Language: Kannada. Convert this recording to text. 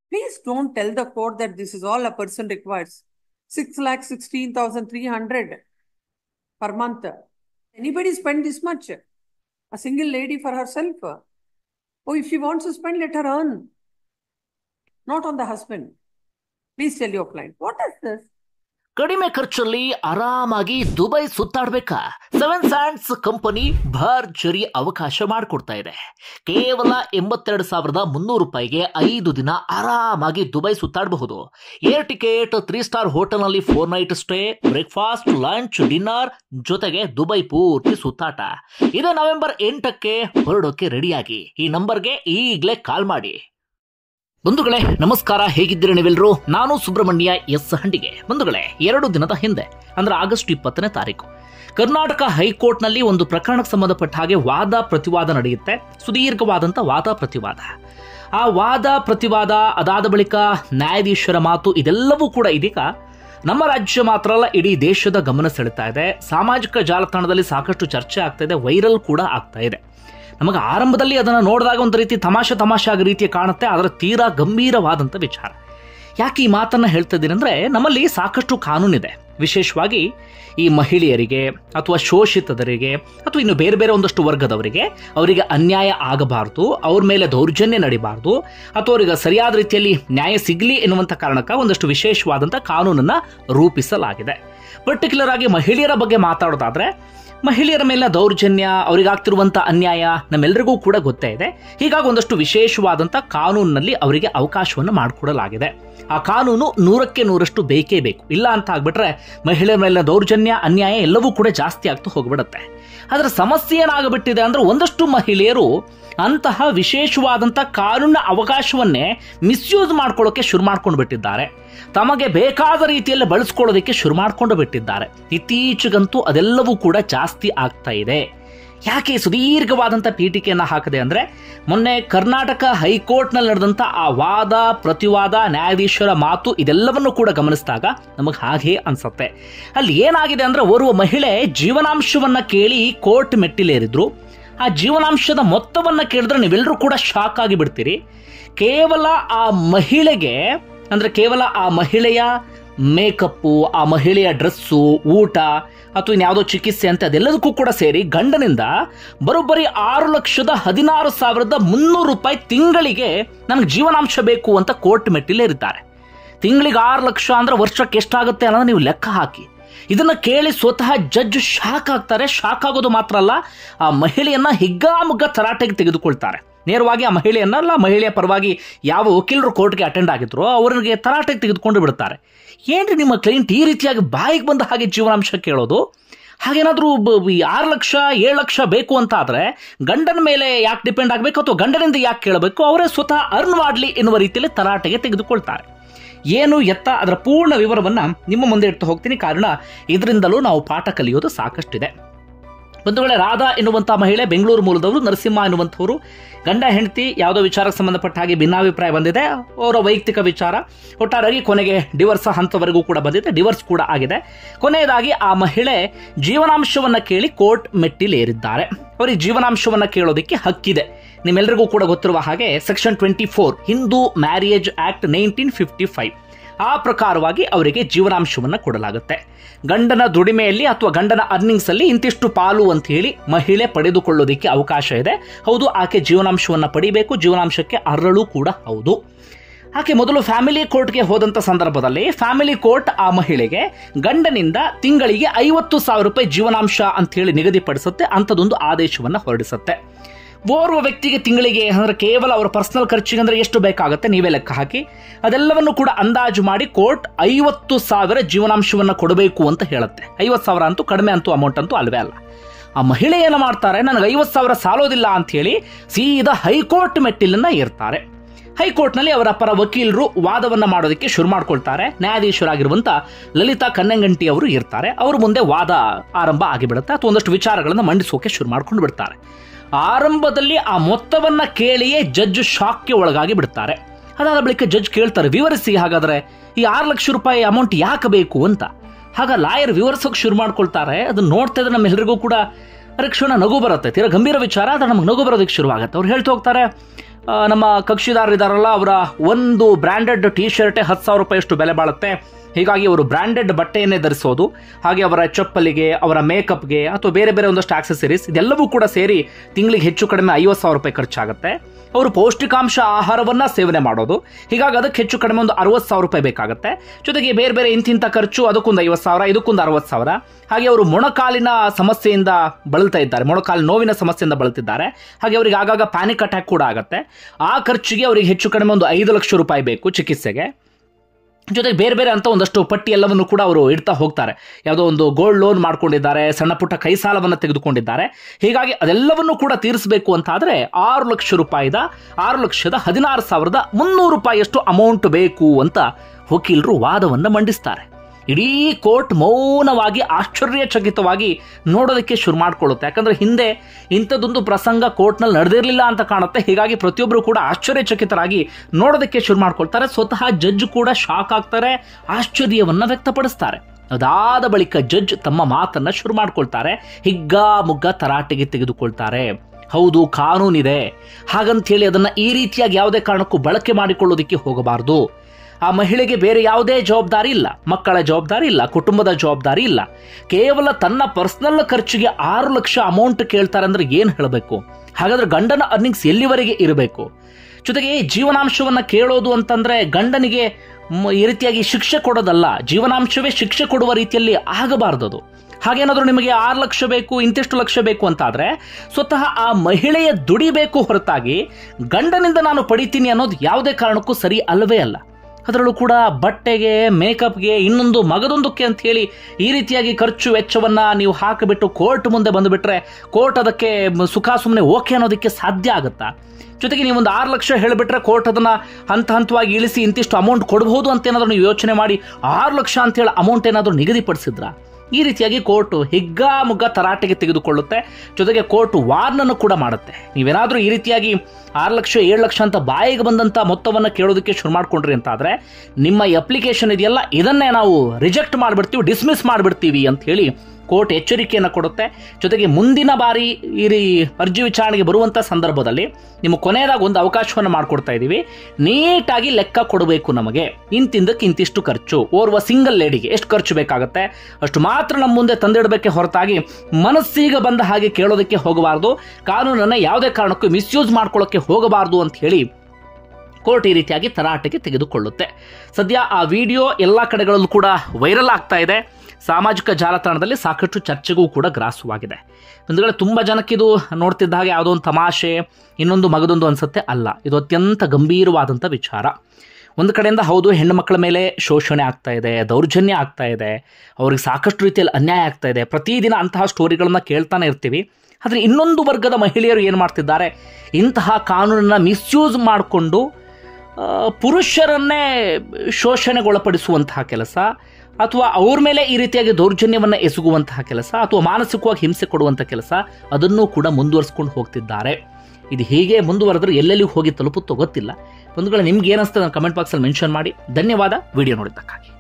Please don't tell the court that this is all a person requires. 6,16,300 per month. Anybody spend this much? A single lady for herself? Oh, if she wants to spend, let her earn. Not on the husband. Please tell your client. What is this? ಕಡಿಮೆ ಖರ್ಚಲ್ಲಿ ಆರಾಮಾಗಿ ದುಬೈ ಸುತ್ತಾಡ್ಬೇಕಾ? ಸೆವೆನ್ ಸ್ಯಾಂಡ್ಸ್ ಕಂಪನಿ ಭರ್ಜರಿ ಅವಕಾಶ ಮಾಡಿಕೊಡ್ತಾ ಇದೆ. ಕೇವಲ 82,300 ರೂಪಾಯಿಗೆ 5 ದಿನ ಆರಾಮಾಗಿ ದುಬೈ ಸುತ್ತಾಡಬಹುದು. ಏರ್ ಟಿಕೆಟ್, 3 ಸ್ಟಾರ್ ಹೋಟೆಲ್ ನಲ್ಲಿ 4 night stay, breakfast, lunch, dinner ಜೊತೆಗೆ ದುಬೈ ಪೂರ್ತಿ ಸುತ್ತಾಟ. ಇದೇ ನವೆಂಬರ್ 8ಕ್ಕೆ ಹೊರಡೋಕೆ ರೆಡಿಯಾಗಿ ಈ ನಂಬರ್ಗೆ ಈಗಲೇ ಕಾಲ್ ಮಾಡಿ. ಬಂಧುಗಳೇ ನಮಸ್ಕಾರ, ಹೇಗಿದ್ದೀರಿ ನೀವೆಲ್ಲರೂ? ನಾನು ಸುಬ್ರಹ್ಮಣ್ಯ ಎಸ್ ಹಂಡಿಗೆ. ಬಂಧುಗಳೇ, 2 ದಿನದ ಹಿಂದೆ ಅಂದ್ರೆ ಆಗಸ್ಟ್ 20ನೇ ತಾರೀಕು ಕರ್ನಾಟಕ ಹೈಕೋರ್ಟ್ನಲ್ಲಿ ಒಂದು ಪ್ರಕರಣಕ್ಕೆ ಸಂಬಂಧಪಟ್ಟ ಹಾಗೆ ವಾದ ಪ್ರತಿವಾದ ನಡೆಯುತ್ತೆ. ಸುದೀರ್ಘವಾದಂಥ ವಾದ ಪ್ರತಿವಾದ. ಆ ವಾದ ಪ್ರತಿವಾದ ಅದಾದ ಬಳಿಕ ನ್ಯಾಯಾಧೀಶರ ಮಾತು ಇದೆಲ್ಲವೂ ಕೂಡ ಇದೀಗ ನಮ್ಮ ರಾಜ್ಯ ಮಾತ್ರ ಅಲ್ಲ, ಇಡೀ ದೇಶದ ಗಮನ ಸೆಳೆತಾ ಇದೆ. ಸಾಮಾಜಿಕ ಜಾಲತಾಣದಲ್ಲಿ ಸಾಕಷ್ಟು ಚರ್ಚೆ ಆಗ್ತಾ ಇದೆ, ವೈರಲ್ ಕೂಡ ಆಗ್ತಾ ಇದೆ. ನಮಗೆ ಆರಂಭದಲ್ಲಿ ಅದನ್ನು ನೋಡಿದಾಗ ಒಂದು ರೀತಿ ತಮಾಷೆ ಆಗೋ ರೀತಿಯ ಕಾಣುತ್ತೆ, ಆದರೆ ತೀರಾ ಗಂಭೀರವಾದಂಥ ವಿಚಾರ. ಯಾಕೆ ಈ ಮಾತನ್ನು ಹೇಳ್ತಾ ಇದ್ದೀನಿ ಅಂದರೆ, ನಮ್ಮಲ್ಲಿ ಸಾಕಷ್ಟು ಕಾನೂನಿದೆ. ವಿಶೇಷವಾಗಿ ಈ ಮಹಿಳೆಯರಿಗೆ ಅಥವಾ ಶೋಷಿತರಿಗೆ ಅಥವಾ ಇನ್ನು ಬೇರೆ ಬೇರೆ ಒಂದಷ್ಟು ವರ್ಗದವರಿಗೆ ಅವರಿಗೆ ಅನ್ಯಾಯ ಆಗಬಾರ್ದು, ಅವ್ರ ಮೇಲೆ ದೌರ್ಜನ್ಯ ನಡಿಬಾರ್ದು, ಅಥವಾ ಅವರಿಗೆ ಸರಿಯಾದ ರೀತಿಯಲ್ಲಿ ನ್ಯಾಯ ಸಿಗಲಿ ಎನ್ನುವಂಥ ಕಾರಣಕ್ಕೆ ಒಂದಷ್ಟು ವಿಶೇಷವಾದಂಥ ಕಾನೂನನ್ನು ರೂಪಿಸಲಾಗಿದೆ. ಪರ್ಟಿಕ್ಯುಲರ್ ಆಗಿ ಮಹಿಳೆಯರ ಬಗ್ಗೆ ಮಾತಾಡೋದಾದ್ರೆ, ಮಹಿಳೆಯರ ಮೇಲೆ ದೌರ್ಜನ್ಯ, ಅವರಿಗಾಗ್ತಿರುವಂಥ ಅನ್ಯಾಯ ನಮ್ಮೆಲ್ಲರಿಗೂ ಕೂಡ ಗೊತ್ತೇ ಇದೆ. ಹೀಗಾಗಿ ಒಂದಷ್ಟು ವಿಶೇಷವಾದಂಥ ಕಾನೂನಿನಲ್ಲಿ ಅವರಿಗೆ ಅವಕಾಶವನ್ನು ಮಾಡಿಕೊಡಲಾಗಿದೆ. ಆ ಕಾನೂನು 100ಕ್ಕೆ 100ರಷ್ಟು ಬೇಕೇ ಬೇಕು. ಇಲ್ಲ ಅಂತ ಆಗ್ಬಿಟ್ರೆ ಮಹಿಳೆಯರ ಮೇಲೆ ದೌರ್ಜನ್ಯ, ಅನ್ಯಾಯ ಎಲ್ಲವೂ ಕೂಡ ಜಾಸ್ತಿ ಆಗ್ತಾ ಹೋಗ್ಬಿಡುತ್ತೆ. ಅದರ ಸಮಸ್ಯೆ ಏನಾಗಬಿಟ್ಟಿದೆ ಅಂದ್ರೆ, ಒಂದಷ್ಟು ಮಹಿಳೆಯರು ಅಂತಹ ವಿಶೇಷವಾದಂಥ ಕಾನೂನಿನ ಅವಕಾಶವನ್ನೇ ಮಿಸ್ಯೂಸ್ ಮಾಡ್ಕೊಳ್ಳೋಕೆ ಶುರು ಮಾಡ್ಕೊಂಡು ಬಿಟ್ಟಿದ್ದಾರೆ. ತಮಗೆ ಬೇಕಾದ ರೀತಿಯಲ್ಲಿ ಬಳಸ್ಕೊಳ್ಳೋದಕ್ಕೆ ಶುರು ಮಾಡ್ಕೊಂಡು ಬಿಟ್ಟಿದ್ದಾರೆ. ಇತ್ತೀಚೆಗಂತೂ ಅದೆಲ್ಲವೂ ಕೂಡ ಜಾಸ್ತಿ ಆಗ್ತಾ ಇದೆ. ಯಾಕೆ ಸುದೀರ್ಘವಾದಂಥ ಪೀಠಿಕೆಯನ್ನು ಹಾಕಿದೆ ಅಂದರೆ, ಮೊನ್ನೆ ಕರ್ನಾಟಕ ಹೈಕೋರ್ಟ್ನಲ್ಲಿ ನಡೆದಂಥ ಆ ವಾದ ಪ್ರತಿವಾದ, ನ್ಯಾಯಾಧೀಶರ ಮಾತು ಇದೆಲ್ಲವನ್ನು ಕೂಡ ಗಮನಿಸಿದಾಗ ನಮಗೆ ಹಾಗೆ ಅನ್ಸುತ್ತೆ. ಅಲ್ಲಿ ಏನಾಗಿದೆ ಅಂದರೆ, ಓರ್ವ ಮಹಿಳೆ ಜೀವನಾಂಶವನ್ನು ಕೇಳಿ ಕೋರ್ಟ್ ಮೆಟ್ಟಿಲೇರಿದ್ರು. ಆ ಜೀವನಾಂಶದ ಮೊತ್ತವನ್ನು ಕೇಳಿದ್ರೆ ನೀವೆಲ್ಲರೂ ಕೂಡ ಶಾಕ್ ಆಗಿ ಬಿಡ್ತೀರಿ. ಕೇವಲ ಆ ಮಹಿಳೆಗೆ ಅಂದರೆ ಕೇವಲ ಆ ಮಹಿಳೆಯ ಮೇಕಪ್ಪು, ಆ ಮಹಿಳೆಯ ಡ್ರೆಸ್ಸು, ಊಟ ಅಥವಾ ಇನ್ಯಾವುದೋ ಚಿಕಿತ್ಸೆ ಅಂತ ಅದೆಲ್ಲದಕ್ಕೂ ಕೂಡ ಸೇರಿ ಗಂಡನಿಂದ ಬರೋಬ್ಬರಿ 6,16,300 ರೂಪಾಯಿ ತಿಂಗಳಿಗೆ ನನಗೆ ಜೀವನಾಂಶ ಬೇಕು ಅಂತ ಕೋರ್ಟ್ ಮೆಟ್ಟಿಲೇರಿದ್ದಾರೆ. ತಿಂಗಳಿಗೆ 6 ಲಕ್ಷ ಅಂದ್ರೆ ವರ್ಷಕ್ಕೆ ಎಷ್ಟಾಗುತ್ತೆ ಅನ್ನೋದು ನೀವು ಲೆಕ್ಕ ಹಾಕಿ. ಇದನ್ನು ಕೇಳಿ ಸ್ವತಃ ಜಡ್ಜ್ ಶಾಕ್ ಆಗ್ತಾರೆ. ಶಾಕ್ ಆಗೋದು ಮಾತ್ರ ಅಲ್ಲ, ಆ ಮಹಿಳೆಯನ್ನ ಹಿಗ್ಗಾಮುಗ್ಗ ತರಾಟೆಗೆ ತೆಗೆದುಕೊಳ್ತಾರೆ. ನೇರವಾಗಿ ಆ ಮಹಿಳೆಯನ್ನಲ್ಲ, ಮಹಿಳೆಯ ಪರವಾಗಿ ಯಾವ ವಕೀಲರು ಕೋರ್ಟ್ಗೆ ಅಟೆಂಡ್ ಆಗಿದ್ರು ಅವರಿಗೆ ತರಾಟೆಗೆ ತೆಗೆದುಕೊಂಡು ಬಿಡ್ತಾರೆ. ಏನ್ರಿ ನಿಮ್ಮ ಕ್ಲೈಂಟ್ ಈ ರೀತಿಯಾಗಿ ಬಾಯಿಗೆ ಬಂದ ಹಾಗೆ ಜೀವನಾಂಶ ಕೇಳೋದು? ಹಾಗೇನಾದರೂ 6 ಲಕ್ಷ 7 ಲಕ್ಷ ಬೇಕು ಅಂತ ಆದರೆ ಗಂಡನ ಮೇಲೆ ಯಾಕೆ ಡಿಪೆಂಡ್ ಆಗಬೇಕು ಅಥವಾ ಗಂಡನಿಂದ ಯಾಕೆ ಕೇಳಬೇಕು? ಅವರೇ ಸ್ವತಃ ಅರ್ನ್ ಮಾಡಲಿ ಎನ್ನುವ ರೀತಿಯಲ್ಲಿ ತರಾಟೆಗೆ ತೆಗೆದುಕೊಳ್ತಾರೆ. ಏನು ಎತ್ತ ಅದರ ಪೂರ್ಣ ವಿವರವನ್ನು ನಿಮ್ಮ ಮುಂದೆ ಇಡ್ತಾ ಹೋಗ್ತೀನಿ. ಕಾರಣ ಇದರಿಂದಲೂ ನಾವು ಪಾಠ ಕಲಿಯೋದು ಸಾಕಷ್ಟಿದೆ. ಬಂಧುಗಳೇ, ರಾಧಾ ಎನ್ನುವಂಥ ಮಹಿಳೆ ಬೆಂಗಳೂರು ಮೂಲದವರು, ನರಸಿಂಹ ಎನ್ನುವಂಥವರು ಗಂಡ ಹೆಂಡತಿ ಯಾವುದೋ ವಿಚಾರಕ್ಕೆ ಸಂಬಂಧಪಟ್ಟ ಹಾಗೆ ಭಿನ್ನಾಭಿಪ್ರಾಯ ಬಂದಿದೆ. ಅವರ ವೈಯಕ್ತಿಕ ವಿಚಾರ. ಒಟ್ಟಾರೆಯಾಗಿ ಕೊನೆಗೆ ಡಿವೋರ್ಸ್ ಹಂತವರೆಗೂ ಕೂಡ ಬಂದಿದೆ, ಡಿವೋರ್ಸ್ ಕೂಡ ಆಗಿದೆ. ಕೊನೆಯದಾಗಿ ಆ ಮಹಿಳೆ ಜೀವನಾಂಶವನ್ನು ಕೇಳಿ ಕೋರ್ಟ್ ಮೆಟ್ಟಿಲೇರಿದ್ದಾರೆ. ಅವರಿಗೆ ಜೀವನಾಂಶವನ್ನು ಕೇಳೋದಕ್ಕೆ ಹಕ್ಕಿದೆ. ನಿಮ್ಮೆಲ್ಲರಿಗೂ ಕೂಡ ಗೊತ್ತಿರುವ ಹಾಗೆ ಸೆಕ್ಷನ್ 24 ಹಿಂದೂ ಮ್ಯಾರೇಜ್ ಆಕ್ಟ್ 1955 ಆ ಪ್ರಕಾರವಾಗಿ ಅವರಿಗೆ ಜೀವನಾಂಶವನ್ನು ಕೊಡಲಾಗುತ್ತೆ. ಗಂಡನ ದುಡಿಮೆಯಲ್ಲಿ ಅಥವಾ ಗಂಡನ ಅರ್ನಿಂಗ್ಸ್ ಅಲ್ಲಿ ಇಂತಿಷ್ಟು ಪಾಲು ಅಂತ ಹೇಳಿ ಮಹಿಳೆ ಪಡೆದುಕೊಳ್ಳೋದಕ್ಕೆ ಅವಕಾಶ ಇದೆ. ಹೌದು, ಆಕೆ ಜೀವನಾಂಶವನ್ನು ಪಡಿಬೇಕು, ಜೀವನಾಂಶಕ್ಕೆ ಅರ್ಹಳು ಕೂಡ ಹೌದು. ಆಕೆ ಮೊದಲು ಫ್ಯಾಮಿಲಿ ಕೋರ್ಟ್ಗೆ ಹೋದಂಥ ಸಂದರ್ಭದಲ್ಲಿ ಫ್ಯಾಮಿಲಿ ಕೋರ್ಟ್ ಆ ಮಹಿಳೆಗೆ ಗಂಡನಿಂದ ತಿಂಗಳಿಗೆ 50,000 ರೂಪಾಯಿ ಜೀವನಾಂಶ ಅಂತ ಹೇಳಿ ನಿಗದಿಪಡಿಸುತ್ತೆ. ಅಂಥದ್ದೊಂದು ಆದೇಶವನ್ನು ಹೊರಡಿಸುತ್ತೆ. ಓರ್ವ ವ್ಯಕ್ತಿಗೆ ತಿಂಗಳಿಗೆ ಅಂದರೆ ಕೇವಲ ಅವರ ಪರ್ಸನಲ್ ಖರ್ಚಿಗೆ ಅಂದರೆ ಎಷ್ಟು ಬೇಕಾಗುತ್ತೆ ನೀವೇ ಲೆಕ್ಕ ಹಾಕಿ. ಅದೆಲ್ಲವನ್ನು ಕೂಡ ಅಂದಾಜು ಮಾಡಿ ಕೋರ್ಟ್ 50,000 ಜೀವನಾಂಶವನ್ನು ಕೊಡಬೇಕು ಅಂತ ಹೇಳುತ್ತೆ. 50,000 ಅಂತೂ ಕಡಿಮೆ ಅಂತೂ ಅಮೌಂಟ್ ಅಂತೂ ಅಲ್ವೇ ಅಲ್ಲ. ಆ ಮಹಿಳೆ ಏನು ಮಾಡ್ತಾರೆ, ನನಗೆ 50,000 ಸಾಲೋದಿಲ್ಲ ಅಂತ ಹೇಳಿ ಸೀದಾ ಹೈಕೋರ್ಟ್ ಮೆಟ್ಟಿಲನ್ನ ಏರ್ತಾರೆ. ಹೈಕೋರ್ಟ್ನಲ್ಲಿ ಅವರ ಪರ ವಕೀಲರು ವಾದವನ್ನು ಮಾಡೋದಕ್ಕೆ ಶುರು ಮಾಡ್ಕೊಳ್ತಾರೆ. ನ್ಯಾಯಾಧೀಶರಾಗಿರುವಂಥ ಲಲಿತಾ ಕನ್ನಂಗಂಟಿ ಅವರು ಇರ್ತಾರೆ. ಅವ್ರ ಮುಂದೆ ವಾದ ಆರಂಭ ಆಗಿಬಿಡುತ್ತೆ ಅಥವಾ ಒಂದಷ್ಟು ವಿಚಾರಗಳನ್ನು ಮಂಡಿಸೋಕೆ ಶುರು ಮಾಡ್ಕೊಂಡು ಬಿಡ್ತಾರೆ. ಆರಂಭದಲ್ಲಿ ಆ ಮೊತ್ತವನ್ನ ಕೇಳಿಯೇ ಜಡ್ಜ್ ಶಾಕ್ಗೆ ಒಳಗಾಗಿ ಬಿಡ್ತಾರೆ. ಅದಾದ ಬಳಿಕ ಜಡ್ಜ್ ಕೇಳ್ತಾರೆ, ವಿವರಿಸಿ ಹಾಗಾದ್ರೆ ಈ 6 ಲಕ್ಷ ರೂಪಾಯಿ ಅಮೌಂಟ್ ಯಾಕೆ ಬೇಕು ಅಂತ. ಆಗ ಲಾಯರ್ ವಿವರಿಸೋಕೆ ಶುರು ಮಾಡ್ಕೊಳ್ತಾರೆ. ಅದನ್ನ ನೋಡ್ತಾ ಇದ್ರೆ ನಮ್ಮೆಲ್ಲರಿಗೂ ಕೂಡ ಕ್ಷಣ ನಗು ಬರುತ್ತೆ. ತೀರಾ ಗಂಭೀರ ವಿಚಾರ, ಆದರೆ ನಮಗೆ ನಗು ಬರೋದಕ್ಕೆ ಶುರುವಾಗುತ್ತೆ. ಅವ್ರು ಹೇಳ್ತಾ ಹೋಗ್ತಾರೆ, ನಮ್ಮ ಕಕ್ಷಿದಾರರಿದಾರಲ್ಲ ಅವರ ಒಂದು ಬ್ರ್ಯಾಂಡೆಡ್ ಟಿ ಶರ್ಟೇ 10,000 ರೂಪಾಯಿಯಷ್ಟು ಬೆಲೆ ಬಾಳುತ್ತೆ. ಹೀಗಾಗಿ ಅವರು ಬ್ರ್ಯಾಂಡೆಡ್ ಬಟ್ಟೆಯನ್ನೇ ಧರಿಸೋದು, ಹಾಗೆ ಅವರ ಚಪ್ಪಲಿಗೆ, ಅವರ ಮೇಕಪ್ಗೆ ಅಥವಾ ಬೇರೆ ಬೇರೆ ಒಂದಷ್ಟು ಆಕ್ಸೆಸರೀಸ್ ಇದೆಲ್ಲವೂ ಕೂಡ ಸೇರಿ ತಿಂಗಳಿಗೆ ಹೆಚ್ಚು ಕಡಿಮೆ 50,000 ರೂಪಾಯಿ ಖರ್ಚಾಗುತ್ತೆ. ಅವರು ಪೌಷ್ಟಿಕಾಂಶ ಆಹಾರವನ್ನ ಸೇವನೆ ಮಾಡೋದು, ಹೀಗಾಗಿ ಅದಕ್ಕೆ ಹೆಚ್ಚು ಕಡಿಮೆ ಒಂದು 60,000 ರೂಪಾಯಿ ಬೇಕಾಗುತ್ತೆ. ಜೊತೆಗೆ ಬೇರೆ ಬೇರೆ ಇಂತಿಂಥ ಖರ್ಚು, ಅದಕ್ಕೊಂದು 50,000, ಇದಕ್ಕೊಂದು 60,000. ಹಾಗೆ ಅವರು ಮೊಣಕಾಲಿನ ಸಮಸ್ಯೆಯಿಂದ ಬಳಲ್ತಾ ಇದ್ದಾರೆ, ಮೊಣಕಾಲು ನೋವಿನ ಸಮಸ್ಯೆಯಿಂದ ಬಳಲ್ತಿದ್ದಾರೆ. ಹಾಗೆ ಅವರಿಗೆ ಆಗಾಗ ಪ್ಯಾನಿಕ್ ಅಟ್ಯಾಕ್ ಕೂಡ ಆಗುತ್ತೆ. ಆ ಖರ್ಚಿಗೆ ಅವರಿಗೆ ಹೆಚ್ಚು ಕಡಿಮೆ ಒಂದು 5 ಲಕ್ಷ ರೂಪಾಯಿ ಬೇಕು ಚಿಕಿತ್ಸೆಗೆ. ಜೊತೆಗೆ ಬೇರೆ ಬೇರೆ ಅಂತ ಒಂದಷ್ಟು ಪಟ್ಟಿ ಎಲ್ಲವನ್ನು ಕೂಡ ಅವರು ಇಡ್ತಾ ಹೋಗ್ತಾರೆ. ಯಾವುದೋ ಒಂದು ಗೋಲ್ಡ್ ಲೋನ್ ಮಾಡ್ಕೊಂಡಿದ್ದಾರೆ, ಸಣ್ಣ ಪುಟ್ಟ ಕೈ ಸಾಲವನ್ನು ತೆಗೆದುಕೊಂಡಿದ್ದಾರೆ. ಹೀಗಾಗಿ ಅದೆಲ್ಲವನ್ನು ಕೂಡ ತೀರಿಸಬೇಕು ಅಂತ ಆದರೆ 6 ಲಕ್ಷ ರೂಪಾಯಿದ 6,16,300 ರೂಪಾಯಿಯಷ್ಟು ಅಮೌಂಟ್ ಬೇಕು ಅಂತ ವಕೀಲರು ವಾದವನ್ನು ಮಂಡಿಸ್ತಾರೆ. ಇಡೀ ಕೋರ್ಟ್ ಮೌನವಾಗಿ ಆಶ್ಚರ್ಯಚಕಿತವಾಗಿ ನೋಡೋದಕ್ಕೆ ಶುರು ಮಾಡ್ಕೊಳ್ಳುತ್ತೆ. ಯಾಕಂದ್ರೆ ಹಿಂದೆ ಇಂಥದ್ದೊಂದು ಪ್ರಸಂಗ ಕೋರ್ಟ್ನಲ್ಲಿ ನಡೆದಿರಲಿಲ್ಲ ಅಂತ ಕಾಣುತ್ತೆ. ಹೀಗಾಗಿ ಪ್ರತಿಯೊಬ್ಬರು ಕೂಡ ಆಶ್ಚರ್ಯಚಕಿತರಾಗಿ ನೋಡೋದಕ್ಕೆ ಶುರು ಮಾಡ್ಕೊಳ್ತಾರೆ. ಸ್ವತಃ ಜಡ್ಜ್ ಕೂಡ ಶಾಕ್ ಆಗ್ತಾರೆ, ಆಶ್ಚರ್ಯವನ್ನ ವ್ಯಕ್ತಪಡಿಸ್ತಾರೆ. ಅದಾದ ಬಳಿಕ ಜಡ್ಜ್ ತಮ್ಮ ಮಾತನ್ನ ಶುರು ಮಾಡ್ಕೊಳ್ತಾರೆ, ಹಿಗ್ಗಾಮುಗ್ಗ ತರಾಟೆಗೆ ತೆಗೆದುಕೊಳ್ತಾರೆ. ಹೌದು, ಕಾನೂನಿದೆ, ಹಾಗಂತ ಹೇಳಿ ಅದನ್ನ ಈ ರೀತಿಯಾಗಿ ಯಾವುದೇ ಕಾರಣಕ್ಕೂ ಬಳಕೆ ಮಾಡಿಕೊಳ್ಳೋದಕ್ಕೆ ಹೋಗಬಾರದು. ಆ ಮಹಿಳೆಗೆ ಬೇರೆ ಯಾವುದೇ ಜವಾಬ್ದಾರಿ ಇಲ್ಲ, ಮಕ್ಕಳ ಜವಾಬ್ದಾರಿ ಇಲ್ಲ, ಕುಟುಂಬದ ಜವಾಬ್ದಾರಿ ಇಲ್ಲ. ಕೇವಲ ತನ್ನ ಪರ್ಸನಲ್ ಖರ್ಚಿಗೆ 6 ಲಕ್ಷ ಅಮೌಂಟ್ ಕೇಳ್ತಾರೆ ಅಂದ್ರೆ ಏನ್ ಹೇಳಬೇಕು? ಹಾಗಾದ್ರೆ ಗಂಡನ ಅರ್ನಿಂಗ್ಸ್ ಎಲ್ಲಿವರೆಗೆ ಇರಬೇಕು? ಜೊತೆಗೆ ಜೀವನಾಂಶವನ್ನ ಕೇಳೋದು ಅಂತಂದ್ರೆ ಗಂಡನಿಗೆ ಈ ರೀತಿಯಾಗಿ ಶಿಕ್ಷೆ ಕೊಡೋದಲ್ಲ, ಜೀವನಾಂಶವೇ ಶಿಕ್ಷೆ ಕೊಡುವ ರೀತಿಯಲ್ಲಿ ಆಗಬಾರದು. ಹಾಗೇನಾದ್ರೂ ನಿಮಗೆ 6 ಲಕ್ಷ ಬೇಕು, ಇಂತಿಷ್ಟು ಲಕ್ಷ ಬೇಕು ಅಂತಾದ್ರೆ ಸ್ವತಃ ಆ ಮಹಿಳೆಯ ದುಡಿಬೇಕು ಹೊರತಾಗಿ ಗಂಡನಿಂದ ನಾನು ಪಡಿತೀನಿ ಅನ್ನೋದು ಯಾವುದೇ ಕಾರಣಕ್ಕೂ ಸರಿ ಅಲ್ಲವೇ ಅಲ್ಲ. ಅದರಲ್ಲೂ ಕೂಡ ಬಟ್ಟೆಗೆ, ಮೇಕಪ್ಗೆ, ಇನ್ನೊಂದು ಮಗದೊಂದಕ್ಕೆ ಅಂತ ಹೇಳಿ ಈ ರೀತಿಯಾಗಿ ಖರ್ಚು ವೆಚ್ಚವನ್ನ ನೀವು ಹಾಕಿಬಿಟ್ಟು ಕೋರ್ಟ್ ಮುಂದೆ ಬಂದುಬಿಟ್ರೆ ಕೋರ್ಟ್ ಅದಕ್ಕೆ ಸುಖ ಸುಮ್ಮನೆ ಓಕೆ ಅನ್ನೋದಕ್ಕೆ ಸಾಧ್ಯ ಆಗುತ್ತಾ? ಜೊತೆಗೆ ನೀವೊಂದು 6 ಲಕ್ಷ ಹೇಳಿಬಿಟ್ರೆ ಕೋರ್ಟ್ ಅದನ್ನ ಹಂತವಾಗಿ ಇಳಿಸಿ ಇಂತಿಷ್ಟು ಅಮೌಂಟ್ ಕೊಡಬಹುದು ಅಂತ ಏನಾದರೂ ನೀವು ಯೋಚನೆ ಮಾಡಿ 6 ಲಕ್ಷ ಅಂತ ಹೇಳಿ ಅಮೌಂಟ್ ಏನಾದರೂ ನಿಗದಿಪಡಿಸಿದ್ರ? ಈ ರೀತಿಯಾಗಿ ಕೋರ್ಟ್ ಹಿಗ್ಗಾಮುಗ್ಗ ತರಾಟೆಗೆ ತೆಗೆದುಕೊಳ್ಳುತ್ತೆ. ಜೊತೆಗೆ ಕೋರ್ಟ್ ವಾರ್ನನ್ನು ಕೂಡ ಮಾಡುತ್ತೆ. ನೀವೇನಾದ್ರೂ ಈ ರೀತಿಯಾಗಿ 6 ಲಕ್ಷ 7 ಲಕ್ಷ ಅಂತ ಬಾಯಿಗೆ ಬಂದಂತ ಮೊತ್ತವನ್ನು ಕೇಳೋದಕ್ಕೆ ಶುರು ಮಾಡ್ಕೊಂಡ್ರಿ ಅಂತ ಆದ್ರೆ ನಿಮ್ಮ ಅಪ್ಲಿಕೇಶನ್ ಇದೆಯಲ್ಲ ಇದನ್ನೇ ನಾವು ರಿಜೆಕ್ಟ್ ಮಾಡಿಬಿಡ್ತೀವಿ, ಡಿಸ್ಮಿಸ್ ಮಾಡಿಬಿಡ್ತೀವಿ ಅಂತ ಹೇಳಿ ಕೋರ್ಟ್ ಎಚ್ಚರಿಕೆಯನ್ನು ಕೊಡುತ್ತೆ. ಜೊತೆಗೆ ಮುಂದಿನ ಬಾರಿ ಈ ಅರ್ಜಿ ವಿಚಾರಣೆಗೆ ಬರುವಂತ ಸಂದರ್ಭದಲ್ಲಿ ನಿಮ್ಮ ಕೊನೆಯದಾಗಿ ಒಂದು ಅವಕಾಶವನ್ನು ಮಾಡಿಕೊಡ್ತಾ ಇದ್ದೀವಿ. ನೀಟಾಗಿ ಲೆಕ್ಕ ಕೊಡಬೇಕು, ನಮಗೆ ಇಂತಿಂದಕ್ಕೆ ಇಂತಿಷ್ಟು ಖರ್ಚು, ಓರ್ವ ಸಿಂಗಲ್ ಲೇಡಿಗೆ ಎಷ್ಟು ಖರ್ಚು ಬೇಕಾಗುತ್ತೆ ಅಷ್ಟು ಮಾತ್ರ ನಮ್ಮ ಮುಂದೆ ತಂದಿಡಬೇಕೆ ಹೊರತಾಗಿ ಮನಸ್ಸೀಗ ಬಂದ ಹಾಗೆ ಕೇಳೋದಕ್ಕೆ ಹೋಗಬಾರದು, ಕಾನೂನನ್ನ ಯಾವುದೇ ಕಾರಣಕ್ಕೂ ಮಿಸ್ಯೂಸ್ ಮಾಡ್ಕೊಳ್ಳೋಕೆ ಹೋಗಬಾರದು ಅಂತ ಹೇಳಿ ಕೋರ್ಟ್ ಈ ರೀತಿಯಾಗಿ ತರಾಟೆಗೆ ತೆಗೆದುಕೊಳ್ಳುತ್ತೆ. ಸದ್ಯ ಆ ವಿಡಿಯೋ ಎಲ್ಲ ಕಡೆಗಳಲ್ಲೂ ಕೂಡ ವೈರಲ್ ಆಗ್ತಾ ಇದೆ. ಸಾಮಾಜಿಕ ಜಾಲತಾಣದಲ್ಲಿ ಸಾಕಷ್ಟು ಚರ್ಚೆಗೂ ಕೂಡ ಗ್ರಾಸವಾಗಿದೆ. ಒಂದು ವೇಳೆ ತುಂಬ ಜನಕ್ಕೆ ಇದು ನೋಡ್ತಿದ್ದ ಹಾಗೆ ಯಾವುದೋ ಒಂದು ತಮಾಷೆ, ಇನ್ನೊಂದು ಮಗದೊಂದು ಅನ್ಸುತ್ತೆ. ಅಲ್ಲ, ಇದು ಅತ್ಯಂತ ಗಂಭೀರವಾದಂಥ ವಿಚಾರ. ಒಂದು ಕಡೆಯಿಂದ ಹೌದು, ಹೆಣ್ಣು ಮಕ್ಕಳ ಮೇಲೆ ಶೋಷಣೆ ಆಗ್ತಾ ಇದೆ, ದೌರ್ಜನ್ಯ ಆಗ್ತಾ ಇದೆ, ಅವ್ರಿಗೆ ಸಾಕಷ್ಟು ರೀತಿಯಲ್ಲಿ ಅನ್ಯಾಯ ಆಗ್ತಾ ಇದೆ. ಪ್ರತಿದಿನ ಅಂತಹ ಸ್ಟೋರಿಗಳನ್ನ ಕೇಳ್ತಾನೆ ಇರ್ತೀವಿ. ಆದರೆ ಇನ್ನೊಂದು ವರ್ಗದ ಮಹಿಳೆಯರು ಏನು ಮಾಡ್ತಿದ್ದಾರೆ, ಇಂತಹ ಕಾನೂನನ್ನು ಮಿಸ್ಯೂಸ್ ಮಾಡಿಕೊಂಡು ಪುರುಷರನ್ನೇ ಶೋಷಣೆಗೊಳಪಡಿಸುವಂತಹ ಕೆಲಸ, ಅಥವಾ ಅವ್ರ ಮೇಲೆ ಈ ರೀತಿಯಾಗಿ ದೌರ್ಜನ್ಯವನ್ನು ಎಸಗುವಂತಹ ಕೆಲಸ, ಅಥವಾ ಮಾನಸಿಕವಾಗಿ ಹಿಂಸೆ ಕೊಡುವಂತಹ ಕೆಲಸ, ಅದನ್ನೂ ಕೂಡ ಮುಂದುವರಿಸ್ಕೊಂಡು ಹೋಗ್ತಿದ್ದಾರೆ. ಇದು ಹೀಗೆ ಮುಂದುವರೆದ್ರೆ ಎಲ್ಲೆಲ್ಲಿಗೆ ಹೋಗಿ ತಲುಪುತ್ತೋ ಗೊತ್ತಿಲ್ಲ. ಒಂದು ವೇಳೆ ನಿಮ್ಗೆ ಏನಿಸ್ತದೆ ಕಮೆಂಟ್ ಬಾಕ್ಸಲ್ಲಿ ಮೆನ್ಷನ್ ಮಾಡಿ. ಧನ್ಯವಾದ ವಿಡಿಯೋ ನೋಡಿದ್ದಕ್ಕಾಗಿ.